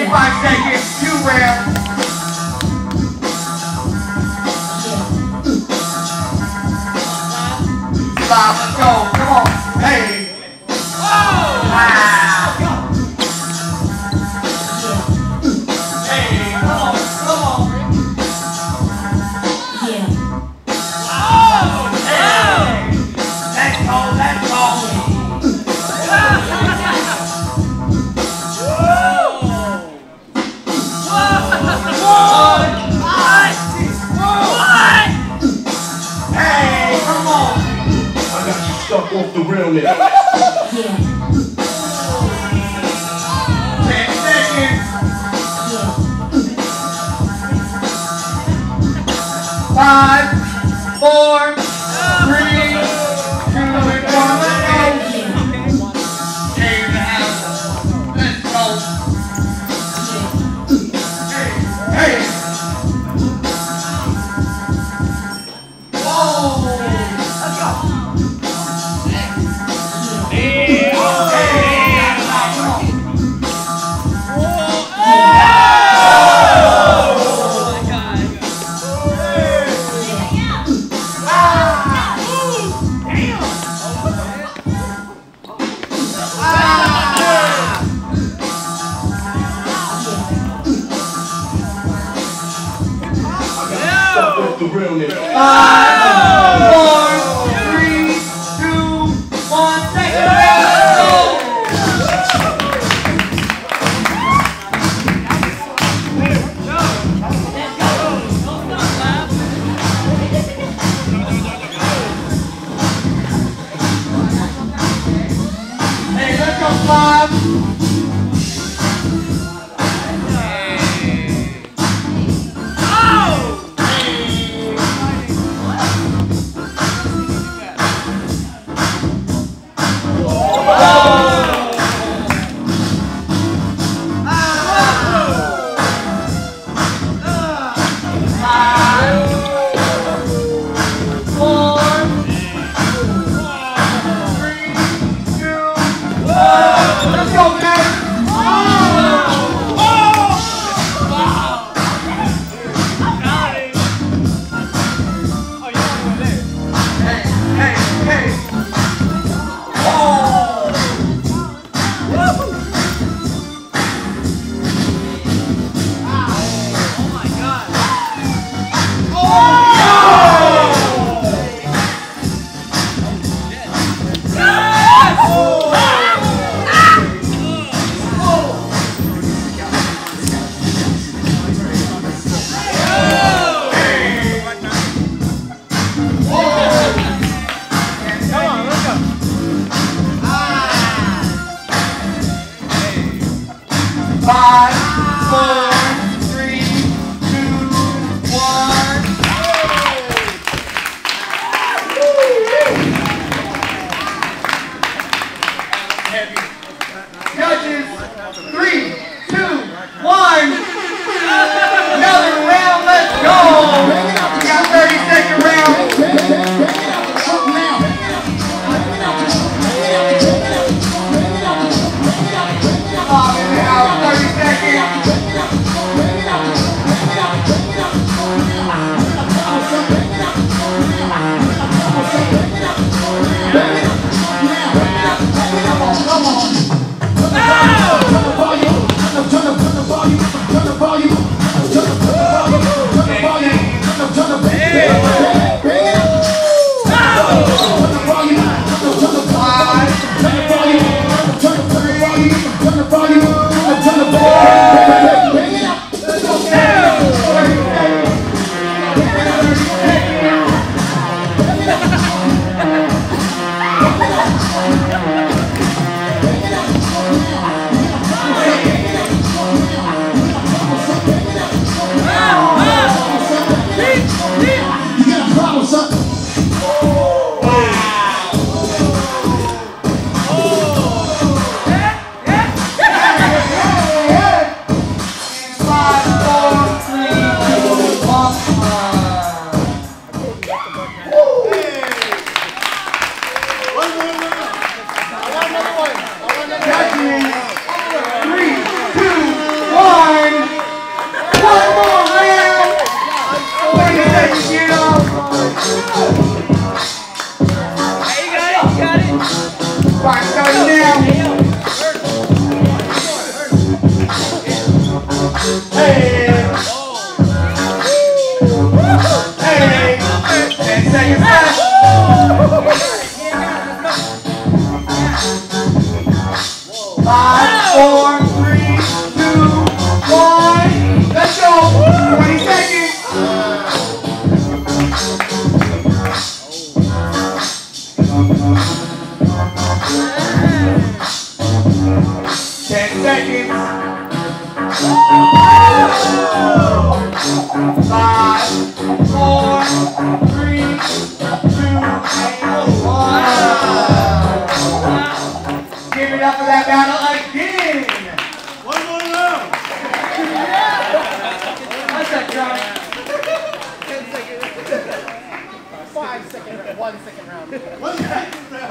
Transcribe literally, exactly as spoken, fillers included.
thirty-five seconds, two rounds. Five, let's go. Come on. Hey. Oh! Wow. Hey, come on, come on. Yeah. Oh! Hey. Let's go, let's go. Stuck off the realness. Yeah. Ten seconds. Yeah. Five, four, three, two, and one. Let's go. Eight and a half. Let's go. Hey, hey. Whoa. Let's go. Five, four, three, two, one, second round, go! Hey, let's go, five. Five, four, three, two, one. Judges, three, two, one. Another round, let's go. We got thirty second round. thirty seconds. Five, four, three, two, and one. Give it up for that battle again. One more round. What's that, John? Ten seconds. Five second round. One second round. One second round.